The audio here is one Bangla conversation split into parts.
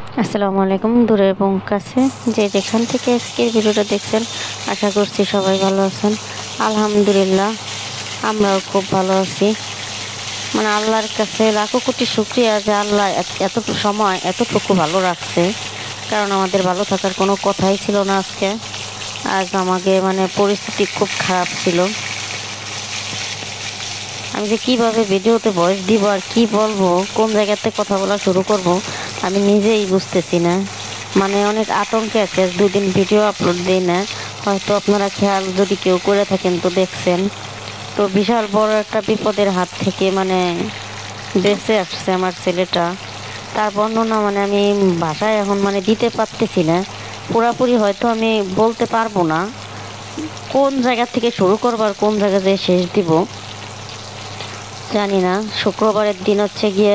আসসালামু আলাইকুম। দূরে এবং কাছে যে যেখান থেকে আজকের ভিডিওটা দেখছেন, আশা করছি সবাই ভালো আছেন। আলহামদুলিল্লাহ, আমরাও খুব ভালো আছি। মানে আল্লাহর কাছে লাখো কোটি শুকরিয়া যে আল্লাহ এত সময় এতটুকু ভালো রাখছে। কারণ আমাদের ভালো থাকার কোনো কথাই ছিল না আজকে। আজ আমাকে পরিস্থিতি খুব খারাপ ছিল। আমি যে কীভাবে ভিডিওতে ভয়েস দিব আর কি বলবো, কোন জায়গাতে কথা বলা শুরু করব, আমি নিজেই বুঝতেছি না। অনেক আতঙ্কে আছে। 2 দিন ভিডিও আপলোড দিই না, হয়তো আপনারা খেয়াল যদি কেউ করে থাকেন তো দেখছেন। তো বিশাল বড় একটা বিপদের হাত থেকে বেঁচে আসছে আমার ছেলেটা। তার বর্ণনা আমি ভাষায় এখন দিতে পারতেছি না। পুরাপুরি হয়তো আমি বলতে পারবো না কোন জায়গা থেকে শুরু করবো আর কোন জায়গা দিয়ে শেষ দিব জানি না। শুক্রবারের দিন হচ্ছে গিয়ে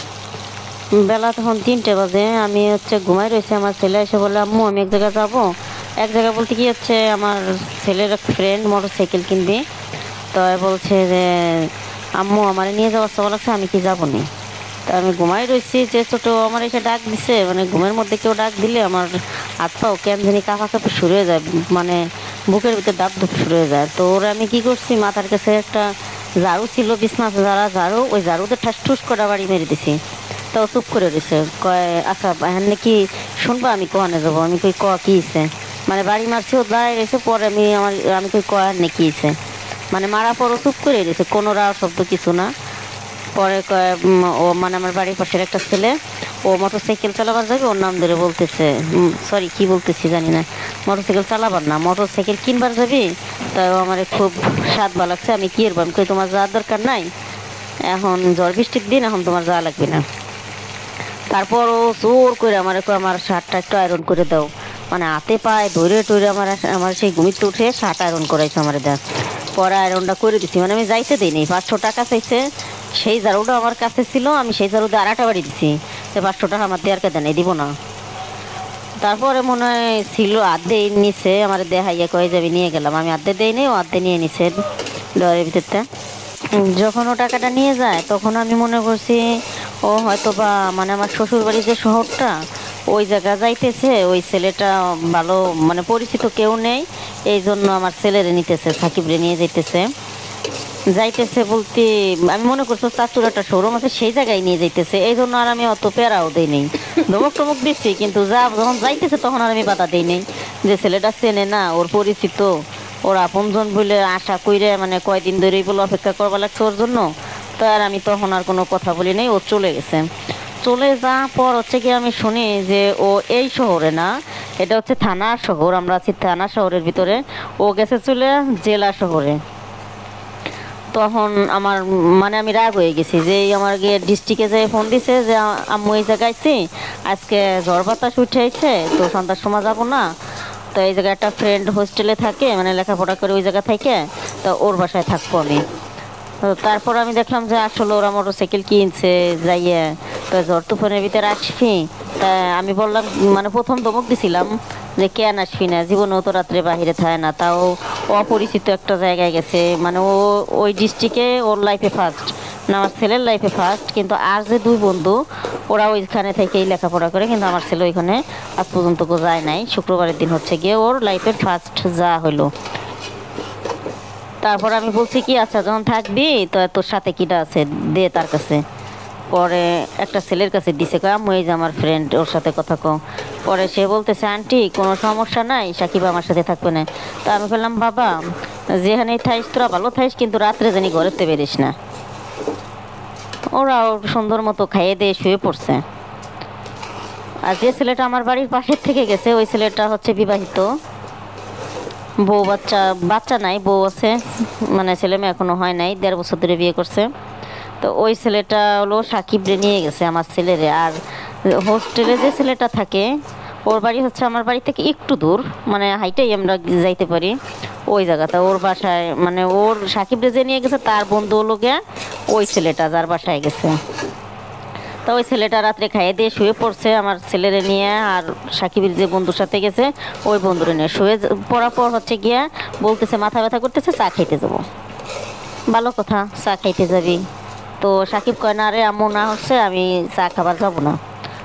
বেলা তখন 3টে বাজে। আমি ঘুমাই রয়েছে। আমার ছেলে এসে বলে, আম্মু আমি এক জায়গায় যাবো। এক জায়গা বলতে কি আমার ছেলের এক ফ্রেন্ড মোটর সাইকেল কিনবে। তো বলছে যে আম্মু আমার নিয়ে যাওয়ার সবাই লাগছে, আমি কি যাবো নি। তো আমি ঘুমাই রয়েছি, যে ছোটো আমার এসে ডাক দিছে। ঘুমের মধ্যে কেউ ডাক দিলে আমার হাত পাও কেন জানি কাঁপি শুরু হয়ে যায়, বুকের ভিতরে দাপ ধুপ শুরু হয়ে যায়। তো ওরা আমি কি করছি, মাথার কাছে একটা ঝাড়ু ছিল, বিছনা যারা ঝাড়ু, ওই ঝাড়ুতে ঠাস ঠুস করে বাড়ি মেরে দিছি। তো চুপ করে রয়েছে। কয় আচ্ছা হ্যাঁ নাকি শুনবা আমি কোয়ানে যাবো। আমি কই কি হিসে, বাড়ি মারছি, ও দাঁড়ায় রয়েছে। পরে আমি কই কয়ার নাকি হিসে, মারা পরও চুপ করে রয়েছে, কোনো রাও শব্দ কিছু না। পরে ও আমার বাড়ির পাশের একটা ছেলে, ও মোটর সাইকেল চালাবার যাবে, ওর নাম ধরে বলতেছে, সরি কি বলতেছি জানি না, মোটর সাইকেল চালাবার না, মোটর সাইকেল কিনবার যাবি। তাই আমার খুব স্বাদ ভালো লাগছে। আমি কি এরবাম কই তোমার যাওয়ার দরকার নাই, এখন ঝড় বৃষ্টির দিন, এখন তোমার যাওয়া লাগবে না। তারপর ও জোর করে আমার শার্টটা একটু আয়রন করে দাও, হাতে পায়ে ধরে টরে আমার সেই ঘুমিতে উঠে শার্ট আয়রন করাইছে আমার দেখ। পরে আয়রনটা করে দিছি। আমি যাইতে দিইনি। 500 টাকা চাইছে। সেই ঝাড়ুটা আমার কাছে ছিল, আমি সেই ঝাড়ু দিয়ে আড়াটা বাড়ি দিছি। তো 500 টাকা আমার দেওয়ার কে দেয় দিব না। তারপরে মনে হয় ছিল আধে নিচে, আমার দেখাইয়া কয়ে যাবি নিয়ে গেলাম। আমি আধে দেই নি, ও আধে নিয়ে নিছে ডরের ভিতরটা। যখন ও টাকাটা নিয়ে যায় তখন আমি মনে করছি ও হয়তো বা আমার শ্বশুর বাড়ির যে শহরটা, ওই জায়গা যাইতেছে। ওই ছেলেটা ভালো পরিচিত কেউ নেই, এই জন্য আমার ছেলেরে নিতেছে, সাকিবরে নিয়ে যাইতেছে বলতে আমি মনে করছি চাচুর একটা শোরুম আছে, সেই জায়গায় নিয়ে যাইতেছে। এই জন্য আর আমি অত প্যারাও দিই নেই, ধমক টমক দিচ্ছি, কিন্তু যখন যাইতেছে তখন আর আমি বাধা দিই নেই। যে ছেলেটা চেনে না, ওর পরিচিত, ওর আপনজন বলে আশা কইরে কয়দিন ধরেই বলে অপেক্ষা করবা লাগছে ওর জন্য। তো আর আমি তখন আর কোনো কথা বলি নাই। ও চলে গেছে। চলে যাওয়ার পর কি আমি শুনি যে ও এই শহরে না, এটা থানা শহর, আমরা আছি থানা শহরের ভিতরে, ও গেছে চলে জেলা শহরে। তখন আমার আমি রাগ হয়ে গেছি যে আমার গিয়ে ডিস্ট্রিক্টে যেয়ে ফোন দিছে যে আম্মু এই জায়গায় আছি, আজকে ঝড় বাতাস উঠে আইছে, তো সন্ধ্যার সময় যাবো না। তো এই জায়গায় একটা ফ্রেন্ড হোস্টেলে থাকে, লেখাপড়া করে ওই জায়গা থেকে, তো ওর বাসায় থাকবো আমি। তো তারপর আমি দেখলাম যে আসলে ওরা মোটর সাইকেল কিনছে যাইয়ে, তো ঝড় তুফানের ভিতরে আসবি। তা আমি বললাম, প্রথম ধমক দিছিলাম যে কেন আসবি না, জীবনেও তো রাত্রে বাহিরে থাকে না, তাও অপরিচিত একটা জায়গায় গেছে। ও ওই ডিস্ট্রিক্টে ওর লাইফে ফার্স্ট না, আমার ছেলের লাইফে ফার্স্ট। কিন্তু আর যে 2 বন্ধু, ওরা ওইখানে থেকেই লেখাপড়া করে, কিন্তু আমার ছেলে ওইখানে আজ পর্যন্ত যায় নাই। শুক্রবারের দিন গিয়ে ওর লাইফের ফার্স্ট যা হলো। তারপর আমি বলছি কি আচ্ছা যখন থাকবি তো তোর সাথে কিটা আছে দে তার কাছে। পরে একটা ছেলের কাছে দিছে, কয় আম্মু এই যে আমার ফ্রেন্ড, ওর সাথে কথা কও। পরে সে বলতেছে, আন্টি কোনো সমস্যা নাই, সাকিব আমার সাথে থাকবে না। তা আমি বললাম, বাবা যেখানে থাইস তোরা ভালো থাইস, কিন্তু রাত্রে জানি ঘরেতে বেরিস না। ওরাও সুন্দর মতো খাইয়ে দিয়ে শুয়ে পড়ছে। আর যে ছেলেটা আমার বাড়ির পাশের থেকে গেছে, ওই ছেলেটা বিবাহিত, বউ বাচ্চা নাই, বউ আছে, ছেলে মেয়ে এখনো হয় নাই, 1.5 বছর ধরে বিয়ে করছে। তো ওই ছেলেটা হলো সাকিবরে নিয়ে গেছে আমার ছেলেরে। আর হোস্টেলে যে ছেলেটা থাকে, ওর বাড়ি আমার বাড়ি থেকে একটু দূর, হাইটাই আমরা যাইতে পারি ওই জায়গাটা। ওর বাসায় ওর সাকিবরে যে নিয়ে গেছে তার বন্ধু হলো গিয়া ওই ছেলেটা যার বাসায় গেছে। তো ওই ছেলেটা রাত্রে খাইয়ে দিয়ে শুয়ে পড়ছে আমার ছেলেরে নিয়ে, আর সাকিবের যে বন্ধুর সাথে গেছে ওই বন্ধুরে নিয়ে শুয়ে পড়ার পর গিয়া বলতেছে মাথা ব্যথা করতেছে, চা খাইতে যাবো। ভালো কথা, চা খাইতে যাবি। তো সাকিব কয় না রে আম্মু, না আমি চা খাবার যাবো না।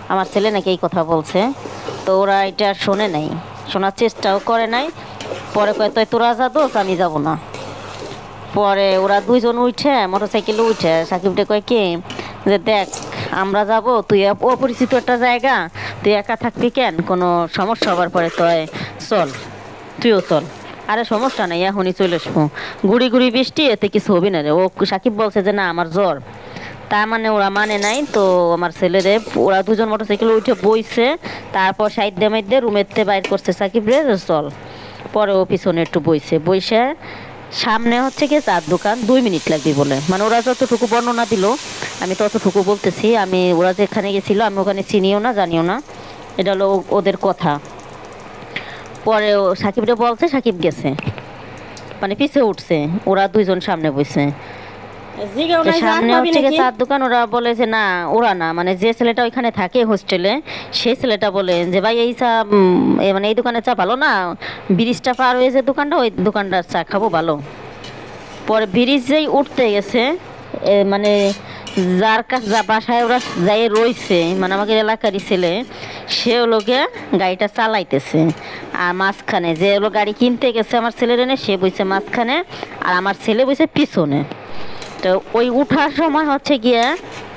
আমার ছেলে নাকি এই কথা বলছে। তো ওরা এটা শোনে নাই, শোনার চেষ্টাও করে নাই। পরে কয় তুই তোরা যা দোষ, আমি যাব না। পরে ওরা দুইজন উঠে মোটরসাইকেলে উঠে সাকিবটা কয় কি যে দেখ আমরা যাব, তুই অপরিচিত একটা জায়গা, তুই একা থাকবি কেন, কোনো সমস্যা হবার পরে তুই চল, তুইও চল। আরে সমস্যা নেই, এখনই চলে আসবো, গুড়ি গুড়ি বৃষ্টি, এতে কিছু হবি না রে। ও সাকিব বলছে যে না আমার জ্বর। তার মানে ওরা মানে নাই। তো আমার ছেলেরে ওরা দুজন মোটরসাইকেলে উঠে বইছে, তারপর সাইড দিয়ে মাইড দিয়ে রুমেতে বাইর করছে সাকিব রে যে চল। পরে ও পিছনে একটু বইছে, বইসে সামনে হচ্ছে কি চার দোকান, 2 মিনিট লাগবে বলে, মানে ওরা যতটুকু বর্ণনা দিল আমি ততটুকু বলতেছি। আমি ওরা যেখানে গেছিল আমি ওখানে চিনিও না জানিও না, এটা হলো ওদের কথা। পরে ও সাকিবরে বলছে, সাকিব গেছে মানে পিছে উঠছে, ওরা দুইজন সামনে বইছে। সামনে হচ্ছে গিয়ে চার দোকান, ওরা বলে যে না ওরা না, মানে যে ছেলেটা ওইখানে থাকে হোস্টেলে সেই ছেলেটা বলে যে ভাই এই চা মানে এই দোকানের চা ভালো না, ব্রিজটা পার হয়ে যে দোকানটা, ওই দোকানটার চা খাবো ভালো। পরে ব্রিজ যেই উঠতে গেছে মানে যার কাছে যা বাসায় ওরা যাই রয়েছে, মানে আমাদের এলাকারই ছেলে, সে হলো গিয়ে গাড়িটা চালাইতেছে। আর মাঝখানে যে হলো গাড়ি কিনতে গেছে আমার ছেলের এনে, সে বইছে মাঝখানে আর আমার ছেলে বইছে পিছনে। তো ওই উঠার সময় হচ্ছে গিয়ে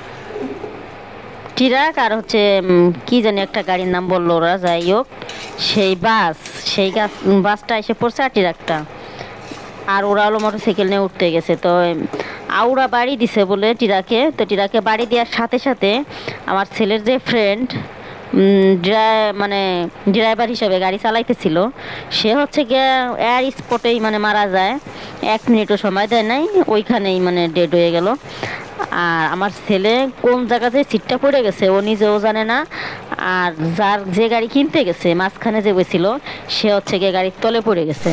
ট্রাক আর হচ্ছে কি জানি একটা গাড়ির নাম বললো ওরা, যাই হোক সেই বাস, সেই বাসটা এসে পড়ছে আর ট্রাকটা, আর ওরা হলো মোটরসাইকেল নিয়ে উঠতে গেছে। তো আউরা বাড়ি দিছে বলে টিরাকে, তো টিরাকে বাড়ি দেওয়ার সাথে সাথে আমার ছেলের যে ফ্রেন্ড মানে ড্রাইভার হিসেবে গাড়ি চালাইতেছিল, সে হচ্ছে গিয়ে এয়ার স্পটেই মানে মারা যায়, 1 মিনিটও সময় দেয় নাই, ওইখানেই মানে ডেড হয়ে গেল। আর আমার ছেলে কোন জায়গাতে সিটটা পড়ে গেছে ও নিজেও জানে না। আর যার যে গাড়ি কিনতে গেছে মাঝখানে যে বসেছিল সে হচ্ছে গিয়ে গাড়ির তলে পড়ে গেছে।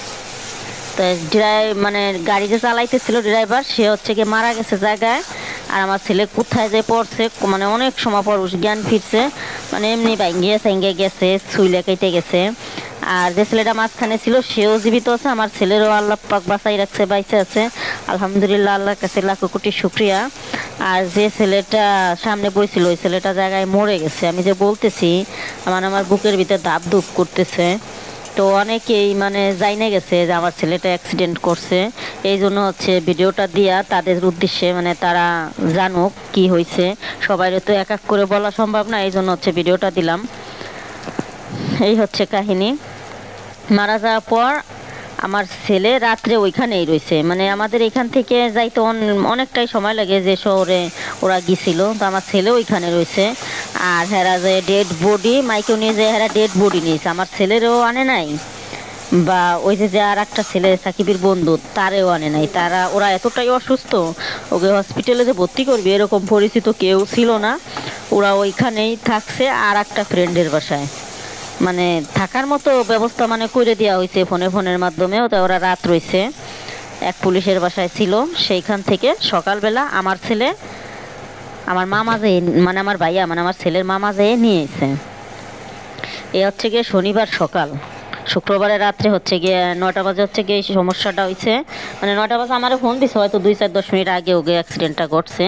তো মানে গাড়ি যে চালাইতেছিল ড্রাইভার, সে হচ্ছে গিয়ে মারা গেছে জায়গায়। আর আমার ছেলে কোথায় যে পড়ছে, মানে অনেক সময় পর জ্ঞান ফিরছে, মানে এমনি ভাঙ্গিয়ে সাঙ্গে গেছে, ছুইলে কেটে গেছে। আর যে ছেলেটা মাঝখানে ছিল সেও জীবিত আছে, আমার ছেলেরও আল্লাহ পাক বাঁচাই রাখছে, বাইসে আছে আলহামদুলিল্লাহ, আল্লাহর কাছে লাখো কোটি শুক্রিয়া। আর যে ছেলেটা সামনে বইছিল ওই ছেলেটা জায়গায় মরে গেছে। আমি যে বলতেছি আমার বুকের ভিতরে ধাপ ধুপ করতেছে। তো অনেকেই মানে জাইনে গেছে যে আমার ছেলেটা অ্যাক্সিডেন্ট করছে, এই জন্য হচ্ছে ভিডিওটা দিয়া তাদের উদ্দেশ্যে, মানে তারা জানুক কি হয়েছে। সবাইরে তো এক এক করে বলা সম্ভব না, এই জন্য হচ্ছে ভিডিওটা দিলাম। এই হচ্ছে কাহিনী। মারা যাওয়ার পর আমার ছেলে রাত্রে ওইখানেই রয়েছে, মানে আমাদের এখান থেকে যাইতে অনেকটাই সময় লাগে যে শহরে ওরা গিয়েছিল, তো আমার ছেলে ওইখানে রয়েছে। আর হেরা যে ডেড বডি মাইকেও নিয়ে যে হেরা ডেড বডি নিয়েছে, আমার ছেলেরও আনে নাই, বা ওই যে আর একটা ছেলে সাকিবের বন্ধু তারেও আনে নাই। ওরা এতটাই অসুস্থ, ওকে হসপিটালে যে ভর্তি করবে এরকম পরিচিত কেউ ছিল না। ওরা ওইখানেই থাকছে আর একটা ফ্রেন্ডের বাসায়, মানে থাকার মতো ব্যবস্থা মানে করে দেওয়া হয়েছে ফোনের মাধ্যমেও। তো ওরা রাত রয়েছে এক পুলিশের বাসায় ছিল। সেইখান থেকে সকালবেলা আমার ছেলে আমার মামা যেয়ে, মানে আমার ভাইয়া মানে আমার ছেলের মামা যেয়ে নিয়ে এসে। এ হচ্ছে গিয়ে শনিবার সকাল, শুক্রবারের রাত্রে হচ্ছে গিয়ে 9টা বাজে হচ্ছে গিয়ে এই সমস্যাটা হয়েছে। মানে 9টা বাজে আমার ফোন দিছে, হয়তো 2-4-10 মিনিট আগে ওকে অ্যাক্সিডেন্টটা ঘটছে।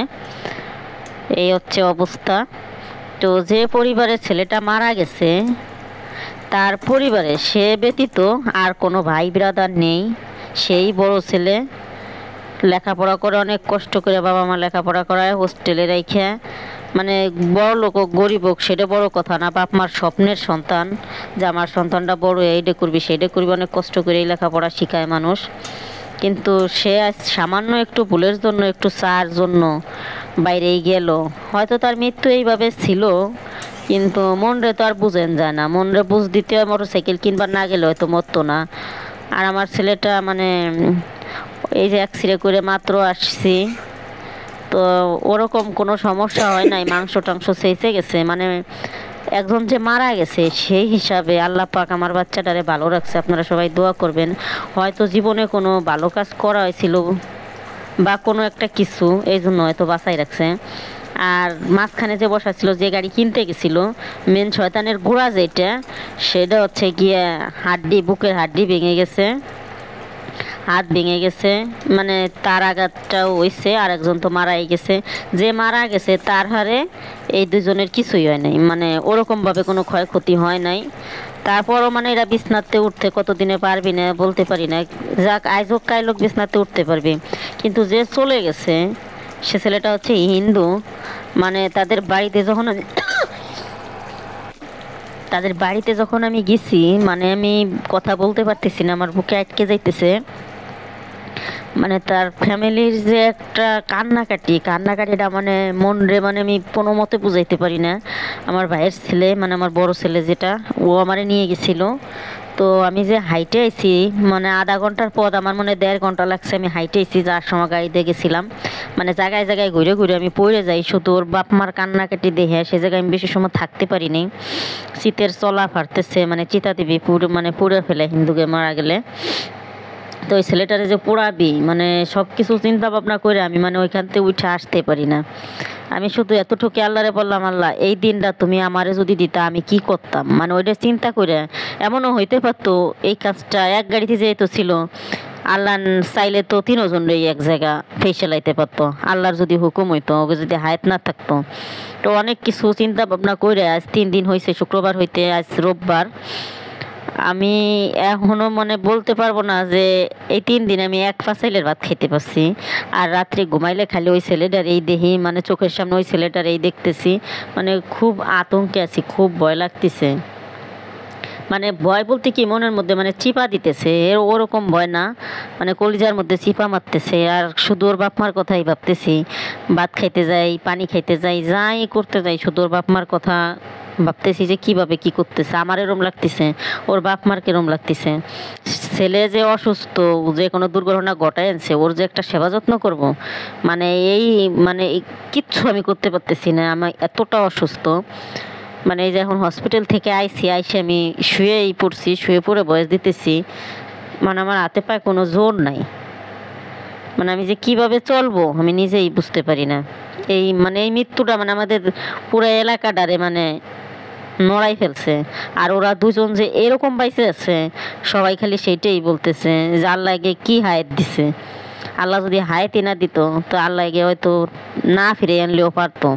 এই হচ্ছে অবস্থা। তো যে পরিবারের ছেলেটা মারা গেছে তার পরিবারে সে ব্যতীত আর কোনো ভাই ব্রাদার নেই। সেই বড় ছেলে লেখাপড়া করে, অনেক কষ্ট করে বাবা মা লেখাপড়া করায় হোস্টেলে রেখে, মানে বড় লোক হোক গরিব হোক সেটা বড় কথা না, বাপ মার স্বপ্নের সন্তান যে আমার সন্তানটা বড় এইটা করবি সেইটা করবি, অনেক কষ্ট করে এই লেখাপড়া শিখায় মানুষ। কিন্তু সে সামান্য একটু ভুলের জন্য, একটু চার জন্য বাইরেই গেল। হয়তো তার মৃত্যু এইভাবে ছিল, কিন্তু মনরে তো আর বুঝেন যায় না, মনরে বুঝ দিতে মোটরসাইকেল কিনবার না গেলে হয়তো মরতো না। আর আমার ছেলেটা মানে এই যে অ্যাক্সিডেন্ট করে মাত্র আসছি, তো ওরকম কোনো সমস্যা হয় নাই, মাংস টাংস চেয়েছে গেছে, মানে একজন যে মারা গেছে সেই হিসাবে আল্লাহ পাক আমার বাচ্চাটারে ভালো রাখছে। আপনারা সবাই দোয়া করবেন। হয়তো জীবনে কোনো ভালো কাজ করা হয়েছিল বা কোনো একটা কিছু, এই জন্য হয়তো বাঁচাই রাখছে। আর মাঝখানে যে বসা ছিল, যে গাড়ি কিনতে গেছিলো, মেন শয়তানের গোড়া যেটা, সেটা হচ্ছে গিয়ে হাড্ডি, বুকের হাড্ডি ভেঙে গেছে। হাত ভেঙে গেছে, মানে তার আঘাতটাও হয়েছে, আর একজন তো মারাই গেছে। যে মারা গেছে তার হারে এই দুজনের কিছুই হয় নাই, মানে ওরকমভাবে কোনো ক্ষয়ক্ষতি হয় নাই। তারপরও মানে এরা বিছনাতে উঠতে কতদিনে পারবি না বলতে পারি না, যাক আইজ হোক কাইল হোক বিছনাতে উঠতে পারবি। কিন্তু যে চলে গেছে সে ছেলেটা হচ্ছে হিন্দু। মানে তাদের বাড়িতে যখন আমি গেছি, মানে আমি কথা বলতে পারতেছি না, আমার বুকে আটকে যাইতেছে। মানে তার ফ্যামিলির যে একটা কান্নাকাটিটা মানে মন রে, মানে আমি কোনো মতে বুঝাইতে পারি না। আমার ভাইয়ের ছেলে, মানে আমার বড় ছেলে যেটা, ও আমারে নিয়ে গেছিল। তো আমি যে হাইটে আইছি, মানে আধা ঘন্টার পথ আমার মনে হয় 1.5 ঘন্টা লাগছে। আমি হাইটে আইছি, যার সময় গাড়িতে গেছিলাম। মানে জায়গায় জায়গায় ঘুরে ঘুরে আমি পড়ে যাই, শুধু ওর বাপ মার কান্নাকাটি দেখে সে জায়গায় আমি বেশি সময় থাকতে পারিনি। শীতের চলা ফাটতেছে, মানে চিতা দিবি পুরো, মানে পুড়ে ফেলে হিন্দুকে মারা গেলে। তো ওই ছেলেটারে যে পোড়াবি, মানে সব কিছু চিন্তা ভাবনা করে আমি মানে ওইখান থেকে উঠে আসতে পারি না। আমি শুধু এতটুকু আল্লাহরে বললাম, আল্লাহ এই দিনটা তুমি আমারে যদি দিতা আমি কি করতাম। মানে ওইটা চিন্তা করে এমনও হইতে পারতো এই কাজটা এক গাড়িতে যেহেতু ছিল, আল্লাহ চাইলে তো 3 জন এক জায়গা ফেসালাইতে পারতো, আল্লাহর যদি হুকুম হইতো, ওকে যদি হায়াত না থাকতো। তো অনেক কিছু চিন্তা ভাবনা করে আজ 3 দিন হয়েছে, শুক্রবার হইতে আজ রোববার। আমি এখনো মানে বলতে পারবো না যে এই 3 দিন আমি এক পা চাইলের ভাত খেতে পারছি। আর রাত্রে ঘুমাইলে খালি ওই ছেলেটার এই দেখি, মানে চোখের সামনে ওই ছেলেটার এই দেখতেছি। মানে খুব আতঙ্কে আছি, খুব ভয় লাগতেছে। মানে ভয় বলতে কি, মনের মধ্যে মানে চিপা দিতেছে, এর ওরকম ভয় না, মানে কলিজার মধ্যে চিপা মারতেছে। আর শুধু ওর বাপ মার কথাই ভাবতেছি। ভাত খাইতে যাই, পানি খাইতে যাই, যাই করতে যাই, শুধু ওর বাপ মার কথা ভাবতেছি যে কিভাবে কি করতেছে। আমার এরম লাগতেছে, ওর বাপ মার কিরম লাগতেছে। ছেলে যে অসুস্থ, যে কোনো দুর্ঘটনা ঘটায় আনছে, ওর যে একটা সেবা যত্ন করব, মানে এই মানে কিচ্ছু আমি করতে পারতেছি না, আমি এতটা অসুস্থ। মানে এই যে এখন হসপিটাল থেকে আইসে আমি শুয়েই পড়ছি, শুয়ে পড়ে বয়স দিতেছি। মানে আমার হাতে পায়ে কোনো জোর নাই, মানে আমি যে কিভাবে চলবো আমি নিজেই বুঝতে পারি না। এই মৃত্যুটা মানে আমাদের পুরো এলাকাটারে মানে নড়াই ফেলছে। আর ওরা দুজন যে এরকম বাইসে আছে, সবাই খালি সেইটাই বলতেছে যে আল্লাহকে কি হায়াত দিছে। আল্লাহ যদি হায়াতই না দিত, তো আল্লাহকে হয়তো না ফিরে আনলেও পারতো।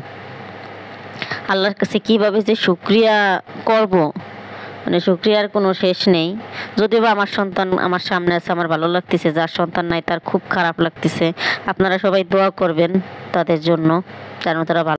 আল্লাহর কাছে কিভাবে যে শুকরিয়া করব, মানে শুকরিয়ার কোনো শেষ নেই। যদিও বা আমার সন্তান আমার সামনে আছে, আমার ভালো লাগতেছে, যার সন্তান নাই তার খুব খারাপ লাগতেছে। আপনারা সবাই দোয়া করবেন তাদের জন্য, যেন তারা ভালো